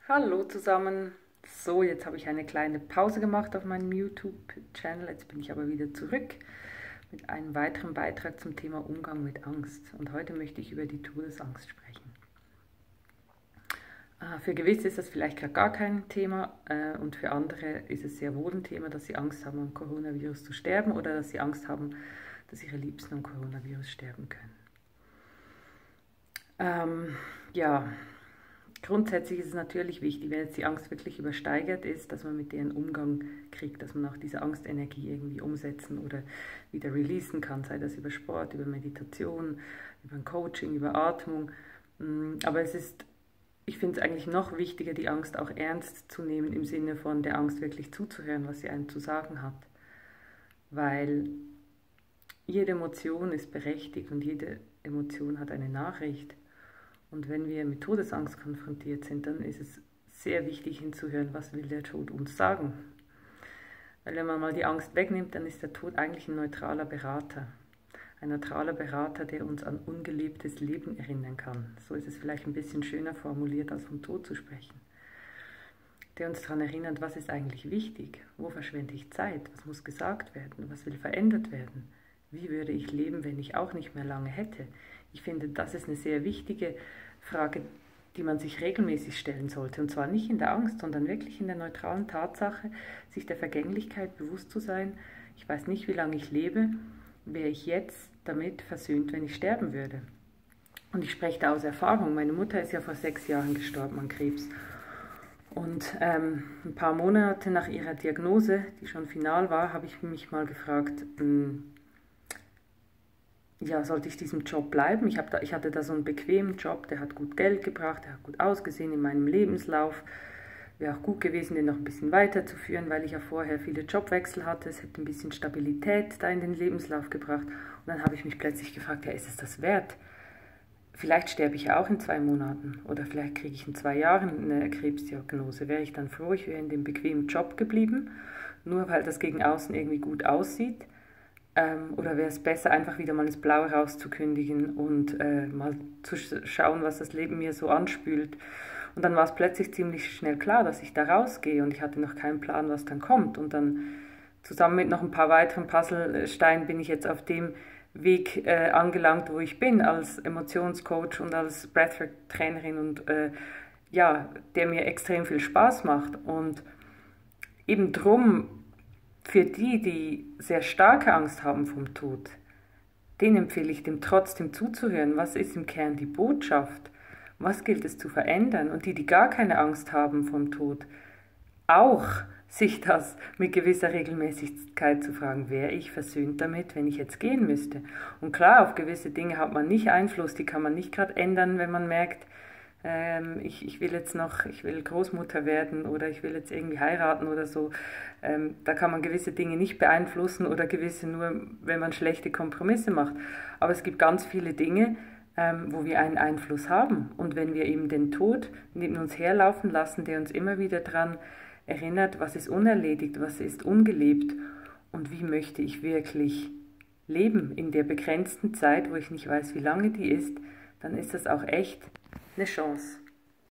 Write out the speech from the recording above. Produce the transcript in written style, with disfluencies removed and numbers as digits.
Hallo zusammen. So, jetzt habe ich eine kleine Pause gemacht auf meinem YouTube-Channel. Jetzt bin ich aber wieder zurück mit einem weiteren Beitrag zum Thema Umgang mit Angst. Und heute möchte ich über die Todesangst sprechen. Für gewisse ist das vielleicht gerade gar kein Thema und für andere ist es sehr wohl ein Thema, dass sie Angst haben, am Coronavirus zu sterben oder dass sie Angst haben, dass ihre Liebsten am Coronavirus sterben können. Ja, grundsätzlich ist es natürlich wichtig, wenn jetzt die Angst wirklich übersteigert ist, dass man mit deren Umgang kriegt, dass man auch diese Angstenergie irgendwie umsetzen oder wieder releasen kann, sei das über Sport, über Meditation, über ein Coaching, über Atmung. Aber ich finde es eigentlich noch wichtiger, die Angst auch ernst zu nehmen, im Sinne von der Angst wirklich zuzuhören, was sie einem zu sagen hat. Weil jede Emotion ist berechtigt und jede Emotion hat eine Nachricht. Und wenn wir mit Todesangst konfrontiert sind, dann ist es sehr wichtig hinzuhören, was will der Tod uns sagen. Weil wenn man mal die Angst wegnimmt, dann ist der Tod eigentlich ein neutraler Berater. Ein neutraler Berater, der uns an ungelebtes Leben erinnern kann. So ist es vielleicht ein bisschen schöner formuliert, als vom Tod zu sprechen. Der uns daran erinnert, was ist eigentlich wichtig, wo verschwende ich Zeit, was muss gesagt werden, was will verändert werden. Wie würde ich leben, wenn ich auch nicht mehr lange hätte? Ich finde, das ist eine sehr wichtige Frage, die man sich regelmäßig stellen sollte. Und zwar nicht in der Angst, sondern wirklich in der neutralen Tatsache, sich der Vergänglichkeit bewusst zu sein. Ich weiß nicht, wie lange ich lebe, wäre ich jetzt damit versöhnt, wenn ich sterben würde. Und ich spreche da aus Erfahrung. Meine Mutter ist ja vor 6 Jahren gestorben an Krebs. Und ein paar Monate nach ihrer Diagnose, die schon final war, habe ich mich mal gefragt, ja, sollte ich diesem Job bleiben? Ich hatte da so einen bequemen Job, der hat gut Geld gebracht, der hat gut ausgesehen in meinem Lebenslauf. Wäre auch gut gewesen, den noch ein bisschen weiterzuführen, weil ich ja vorher viele Jobwechsel hatte. Es hätte ein bisschen Stabilität da in den Lebenslauf gebracht. Und dann habe ich mich plötzlich gefragt, ja, ist es das wert? Vielleicht sterbe ich ja auch in 2 Monaten oder vielleicht kriege ich in 2 Jahren eine Krebsdiagnose. Wäre ich dann froh, ich wäre in dem bequemen Job geblieben, nur weil das gegen außen irgendwie gut aussieht? Oder wäre es besser, einfach wieder mal ins Blaue rauszukündigen und mal zu schauen, was das Leben mir so anspült? Und dann war es plötzlich ziemlich schnell klar, dass ich da rausgehe und ich hatte noch keinen Plan, was dann kommt. Und dann zusammen mit noch ein paar weiteren Puzzlesteinen bin ich jetzt auf dem Weg angelangt, wo ich bin, als Emotionscoach und als Breathwork-Trainerin und ja, der mir extrem viel Spaß macht. Und eben drum, für die, die sehr starke Angst haben vom Tod, denen empfehle ich, dem trotzdem zuzuhören. Was ist im Kern die Botschaft? Was gilt es zu verändern? Und die, die gar keine Angst haben vom Tod, auch sich das mit gewisser Regelmäßigkeit zu fragen, wäre ich versöhnt damit, wenn ich jetzt gehen müsste? Und klar, auf gewisse Dinge hat man nicht Einfluss, die kann man nicht gerade ändern, wenn man merkt, ich will Großmutter werden oder ich will jetzt irgendwie heiraten oder so. Da kann man gewisse Dinge nicht beeinflussen oder gewisse nur, wenn man schlechte Kompromisse macht. Aber es gibt ganz viele Dinge, wo wir einen Einfluss haben. Und wenn wir eben den Tod neben uns herlaufen lassen, der uns immer wieder daran erinnert, was ist unerledigt, was ist ungelebt und wie möchte ich wirklich leben in der begrenzten Zeit, wo ich nicht weiß, wie lange die ist, dann ist das auch echt eine Chance.